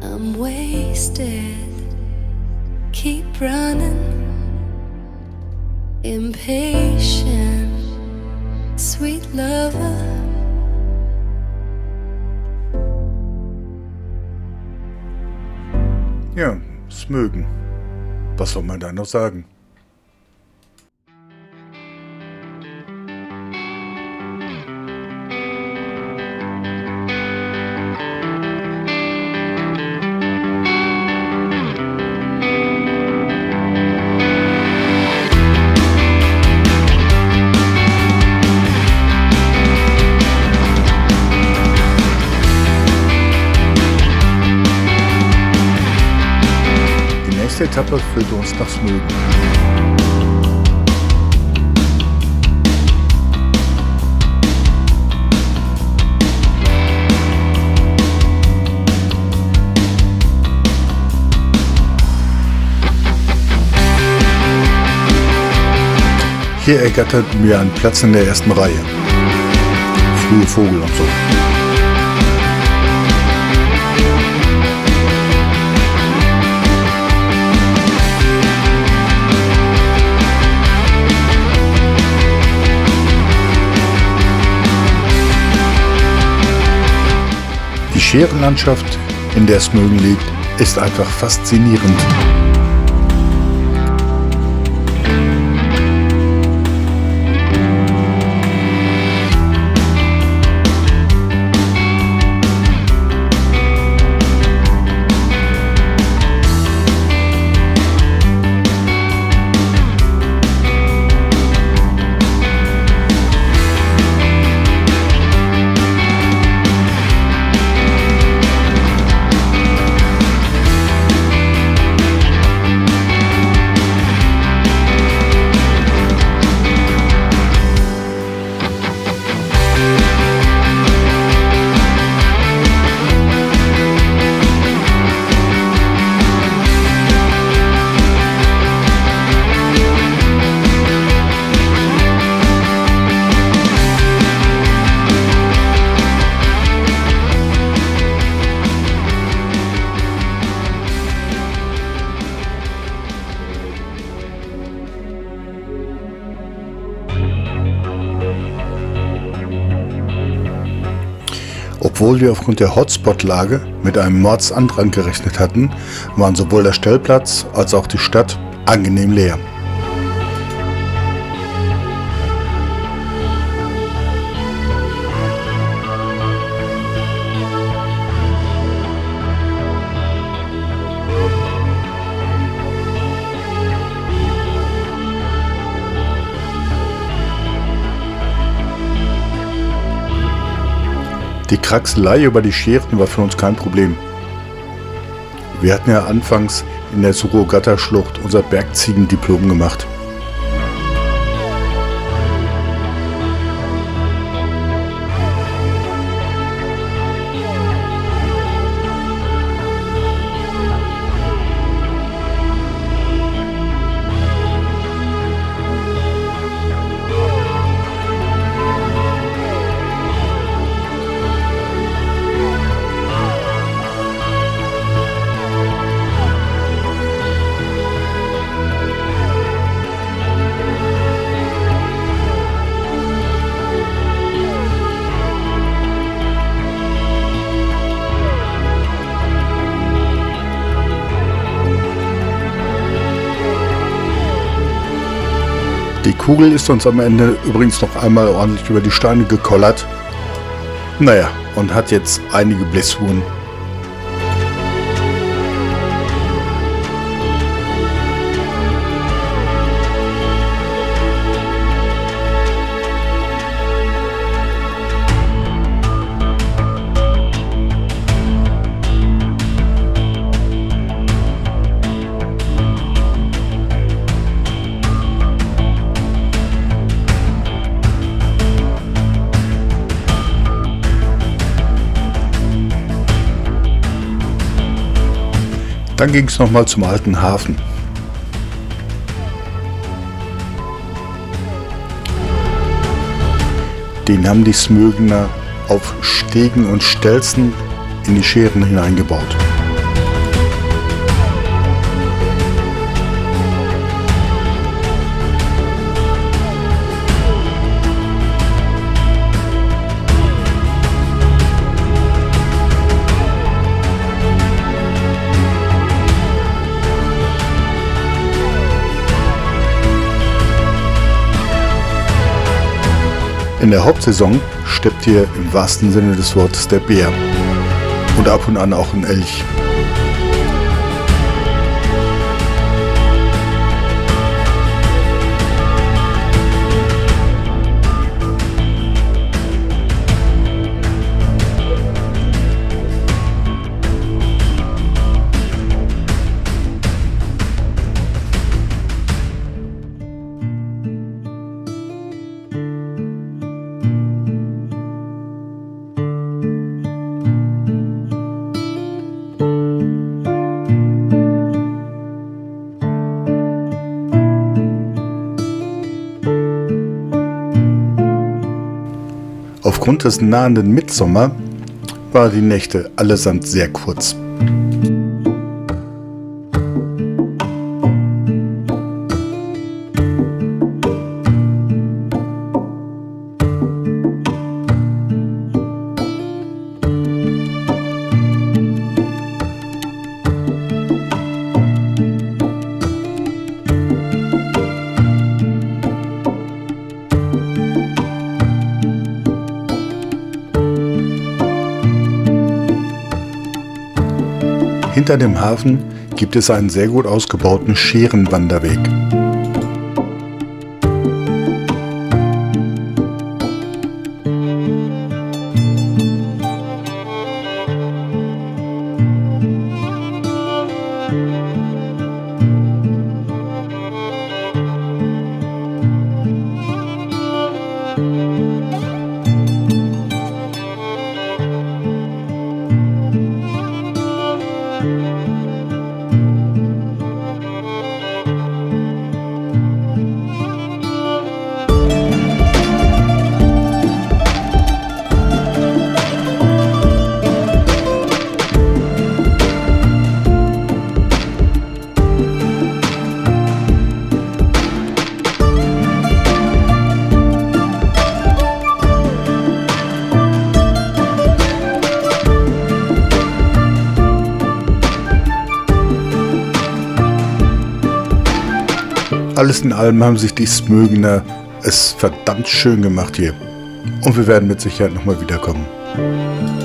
I'm wasted, keep running, impatient, sweet lover. Ja, Smögen. Was soll man da noch sagen? Die nächste Etappe führt uns nach Smögen. Hier ergattert mir einen Platz in der ersten Reihe. Frühe Vogel und so. Die Scherenlandschaft, in der Smögen liegt, ist einfach faszinierend. Obwohl wir aufgrund der Hotspot-Lage mit einem Mordsandrang gerechnet hatten, waren sowohl der Stellplatz als auch die Stadt angenehm leer. Die Kraxelei über die Scheren war für uns kein Problem. Wir hatten ja anfangs in der Surogata-Schlucht unser Bergziegendiplom gemacht. Die Kugel ist uns am Ende übrigens noch einmal ordentlich über die Steine gekollert. Naja, und hat jetzt einige Blessuren. Dann ging es nochmal zum alten Hafen. Den haben die Smögener auf Stegen und Stelzen in die Scheren hineingebaut. In der Hauptsaison steppt hier im wahrsten Sinne des Wortes der Bär und ab und an auch ein Elch. Aufgrund des nahenden Mittsommer waren die Nächte allesamt sehr kurz. Hinter dem Hafen gibt es einen sehr gut ausgebauten Scherenwanderweg. Alles in allem haben sich die Smögener es verdammt schön gemacht hier. Und wir werden mit Sicherheit nochmal wiederkommen.